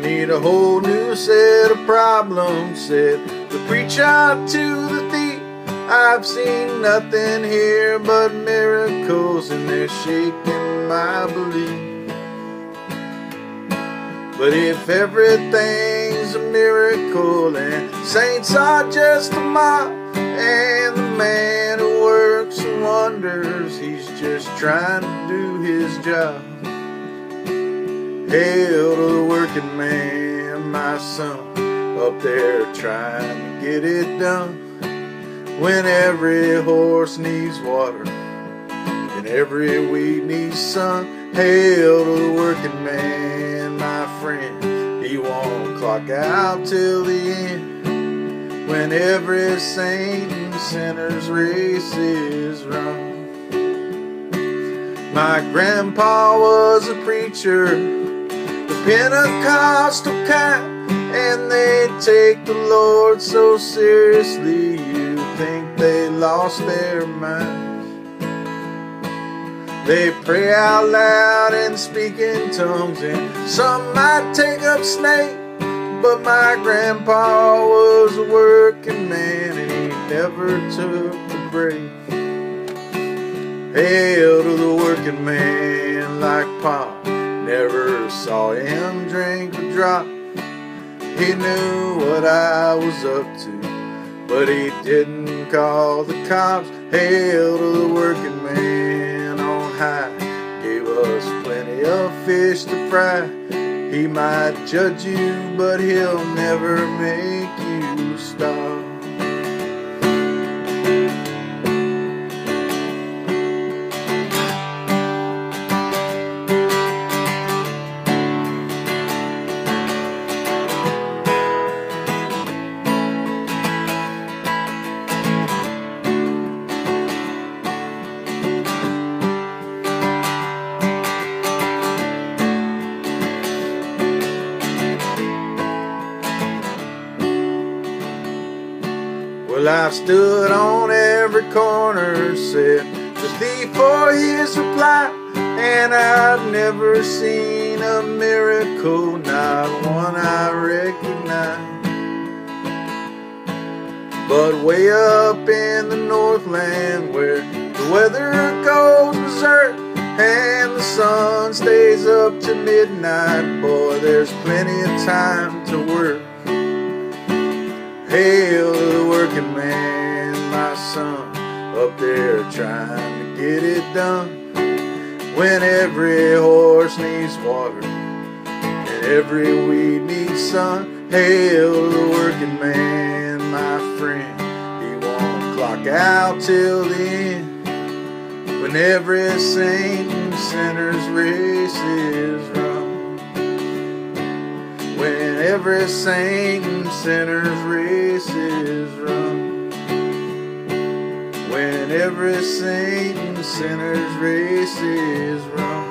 need a whole new set of problems, said the preacher to the thief. I've seen nothing here but miracles, and they're shaking my belief. But if everything's a miracle and saints are just a mob, and the man who works and wonders, he's just trying to do his job. Hail to the working man, my son, up there trying to get it done. When every horse needs water and every weed needs sun, hail to the working man, my friend. He won't clock out till the end, when every saint and sinner's race is run. My grandpa was a preacher, the Pentecostal kind, and they take the Lord so seriously you think they lost their minds. They pray out loud and speak in tongues, and some might take up snake, but my grandpa was a working man and he never took a break. Hail to the working man like Pop, never saw him drink a drop. He knew what I was up to, but he didn't call the cops. Hail to the working man on high, gave us plenty of fish to fry. He might judge you, but he'll never make you stop. Well, I stood on every corner, said the thief for his reply, and I've never seen a miracle, not one I recognize. But way up in the Northland, where the weather goes berserk and the sun stays up to midnight, boy, there's plenty of time to work. Hail to the working man, my son, up there trying to get it done. When every horse needs water and every weed needs sun, hail to the working man, my friend. He won't clock out till the end, when every saint and sinner's race is run. When every saint and sinner's race is run. When every saint and sinner's race is run.